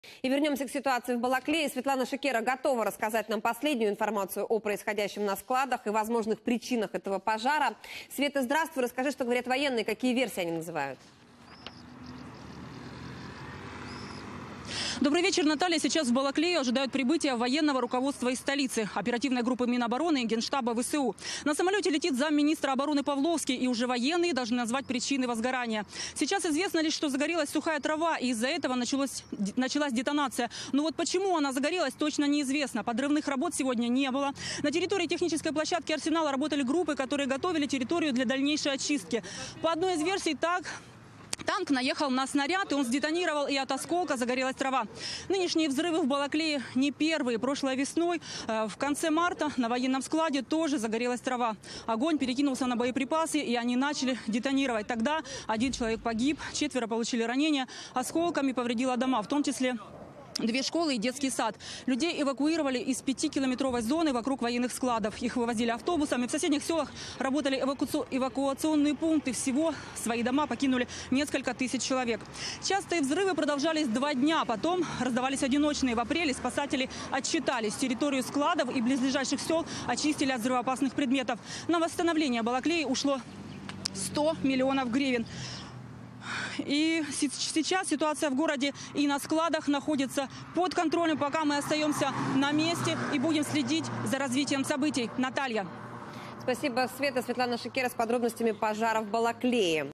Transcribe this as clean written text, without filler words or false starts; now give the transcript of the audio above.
И вернемся к ситуации в Балаклее. Светлана Шекера готова рассказать нам последнюю информацию о происходящем на складах и возможных причинах этого пожара. Света, здравствуй. Расскажи, что говорят военные, какие версии они называют. Добрый вечер, Наталья. Сейчас в Балаклее ожидают прибытия военного руководства из столицы, оперативной группы Минобороны и Генштаба ВСУ. На самолете летит замминистра обороны Павловский, и уже военные должны назвать причины возгорания. Сейчас известно лишь, что загорелась сухая трава, и из-за этого началась детонация. Но вот почему она загорелась, точно неизвестно. Подрывных работ сегодня не было. На территории технической площадки «Арсенала» работали группы, которые готовили территорию для дальнейшей очистки. По одной из версий, танк наехал на снаряд, и он сдетонировал, и от осколка загорелась трава. Нынешние взрывы в Балаклее не первые. Прошлой весной, в конце марта, на военном складе тоже загорелась трава. Огонь перекинулся на боеприпасы, и они начали детонировать. Тогда один человек погиб, 4 получили ранения. Осколками повредило дома, в том числе 2 школы и детский сад. Людей эвакуировали из 5-километровой зоны вокруг военных складов. Их вывозили автобусами. В соседних селах работали эвакуационные пункты. Всего свои дома покинули несколько тысяч человек. Частые взрывы продолжались 2 дня. Потом раздавались одиночные. В апреле спасатели отсчитались. Территорию складов и близлежащих сел очистили от взрывоопасных предметов. На восстановление Балаклеи ушло 100 миллионов гривен. И сейчас ситуация в городе и на складах находится под контролем, пока мы остаемся на месте и будем следить за развитием событий. Наталья. Спасибо, Света. Светлана Шекера с подробностями пожара в Балаклее.